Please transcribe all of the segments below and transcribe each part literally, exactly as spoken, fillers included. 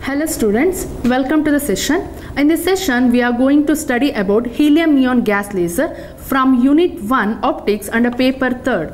Hello students, welcome to the session. In this session we are going to study about helium neon gas laser from unit one optics under paper third.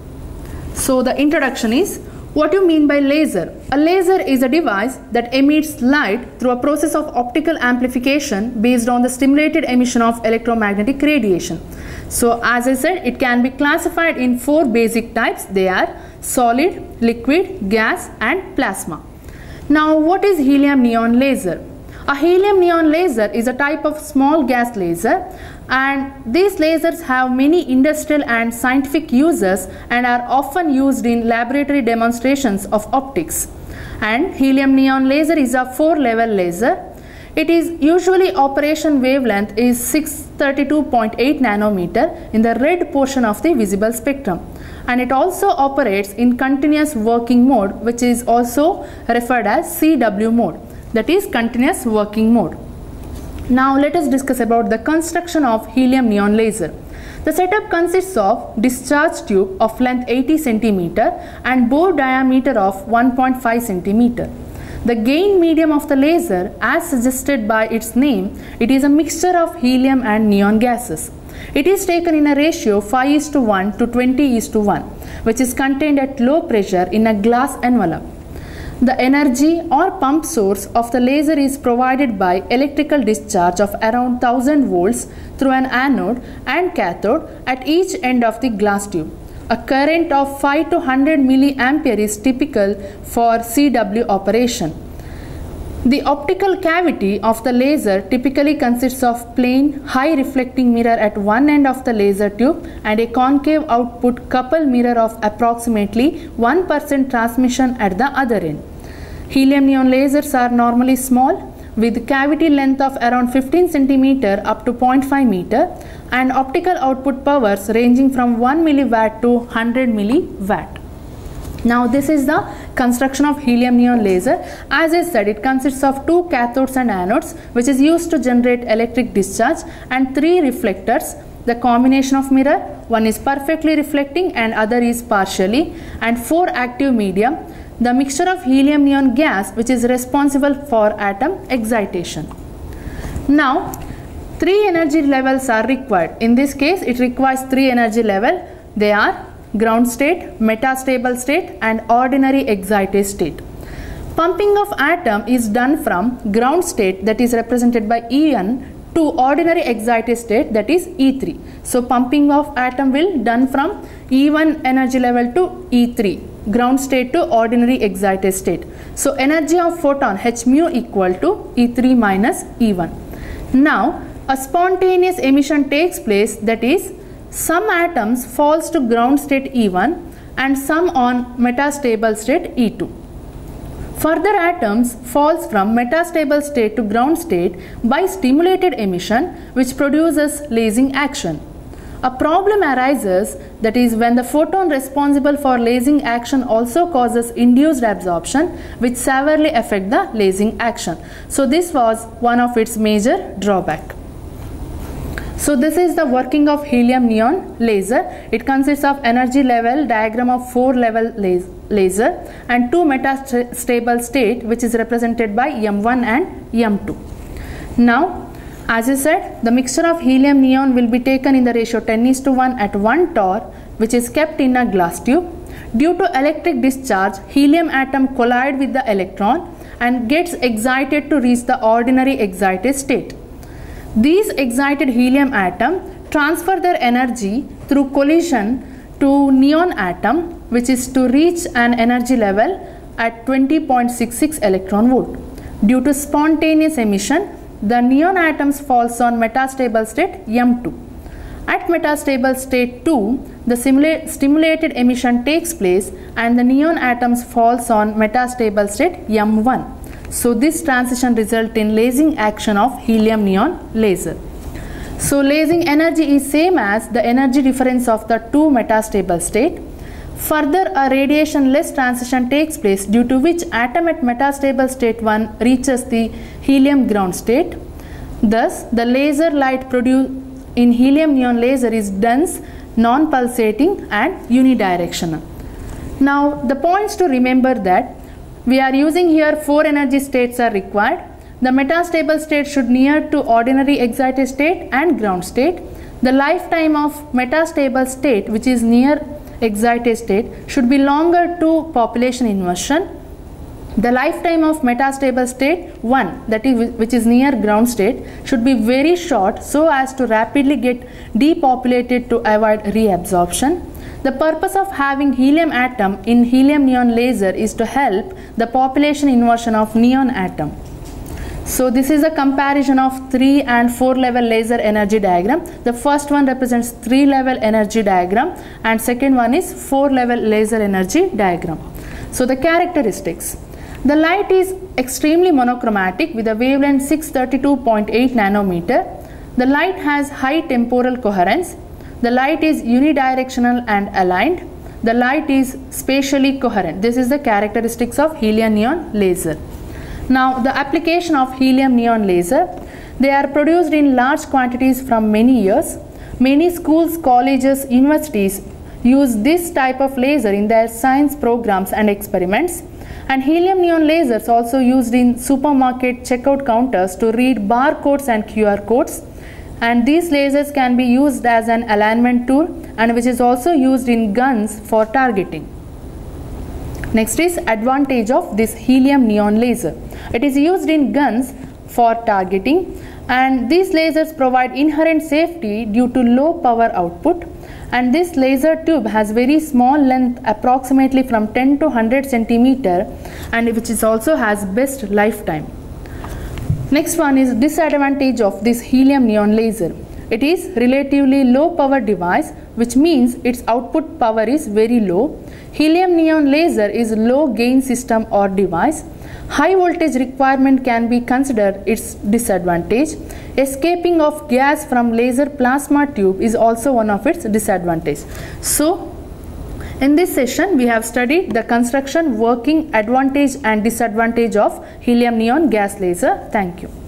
So the introduction is, what do you mean by laser? A laser is a device that emits light through a process of optical amplification based on the stimulated emission of electromagnetic radiation. So as I said, it can be classified in four basic types. They are solid, liquid, gas and plasma. Now what is helium neon laser? A helium neon laser is a type of small gas laser, and these lasers have many industrial and scientific uses and are often used in laboratory demonstrations of optics. And helium neon laser is a four level laser. It is usually operation wavelength is six thirty-two point eight nanometer in the red portion of the visible spectrum, and it also operates in continuous working mode, which is also referred as C W mode, that is continuous working mode. Now let us discuss about the construction of helium neon laser. The setup consists of discharge tube of length eighty centimeter and bore diameter of one point five centimeter. The gain medium of the laser, as suggested by its name, it is a mixture of helium and neon gases. It is taken in a ratio five is to one to twenty is to one, which is contained at low pressure in a glass envelope. The energy or pump source of the laser is provided by electrical discharge of around one thousand volts through an anode and cathode at each end of the glass tube. A current of five to one hundred milliampere is typical for C W operation. The optical cavity of the laser typically consists of plain, high reflecting mirror at one end of the laser tube and a concave output couple mirror of approximately one percent transmission at the other end. Helium neon lasers are normally small, with cavity length of around fifteen centimeter up to zero point five meter and optical output powers ranging from one milliwatt to one hundred milliwatt. Now this is the construction of helium neon laser. As I said, it consists of two cathodes and anodes, which is used to generate electric discharge, and three reflectors. The combination of mirror, one is perfectly reflecting and other is partially, and four active medium. The mixture of helium neon gas, which is responsible for atom excitation. Now three energy levels are required. In this case it requires three energy level. They are ground state, metastable state and ordinary excited state. Pumping of atom is done from ground state, that is represented by E one, to ordinary excited state, that is E three. So pumping of atom will done from E one energy level to E three, ground state to ordinary excited state. So energy of photon H mu equal to E three minus E one. Now a spontaneous emission takes place, that is some atoms falls to ground state E one and some on metastable state E two. Further atoms falls from metastable state to ground state by stimulated emission, which produces lasing action. A problem arises, that is when the photon responsible for lasing action also causes induced absorption, which severely affect the lasing action. So this was one of its major drawback. So this is the working of helium neon laser. It consists of energy level diagram of four level laser and two metastable state, which is represented by M one and M two. Now as I said, the mixture of helium neon will be taken in the ratio ten is to one at one torr, which is kept in a glass tube. Due to electric discharge, helium atom collide with the electron and gets excited to reach the ordinary excited state. These excited helium atom transfer their energy through collision to neon atom, which is to reach an energy level at twenty point six six electron volt. Due to spontaneous emission, the neon atoms falls on metastable state M two. At metastable state two, the stimulated emission takes place and the neon atoms falls on metastable state M one. So this transition result in lasing action of helium neon laser. So lasing energy is same as the energy difference of the two metastable state. Further, a radiation less transition takes place, due to which atom at metastable state one reaches the helium ground state. Thus the laser light produced in helium neon laser is dense, non-pulsating and unidirectional. Now the points to remember that We are using here four energy states are required. The metastable state should near to ordinary excited state and ground state. The lifetime of metastable state, which is near excited state, should be longer to population inversion. The lifetime of metastable state one, that is which is near ground state, should be very short so as to rapidly get depopulated to avoid reabsorption. The purpose of having helium atom in helium neon laser is to help the population inversion of neon atom. So this is a comparison of three and four level laser energy diagram. The first one represents three level energy diagram and second one is four level laser energy diagram. So the characteristics. The light is extremely monochromatic with a wavelength six thirty-two point eight nanometer. The light has high temporal coherence. The light is unidirectional and aligned. The light is spatially coherent. This is the characteristics of helium neon laser. Now the application of helium neon laser. They are produced in large quantities from many years. Many schools, colleges, universities use this type of laser in their science programs and experiments. And helium neon lasers also used in supermarket checkout counters to read barcodes and Q R codes. And these lasers can be used as an alignment tool and which is also used in guns for targeting. Next is advantage of this helium neon laser. It is used in guns for targeting and these lasers provide inherent safety due to low power output. And this laser tube has very small length, approximately from ten to one hundred centimeter, and which is also has best lifetime. Next one is disadvantage of this helium neon laser. It is relatively low power device, which means its output power is very low. Helium neon laser is low gain system or device. High voltage requirement can be considered its disadvantage. Escaping of gas from laser plasma tube is also one of its disadvantages. So, in this session we have studied the construction, working, advantage and disadvantage of helium neon gas laser. Thank you.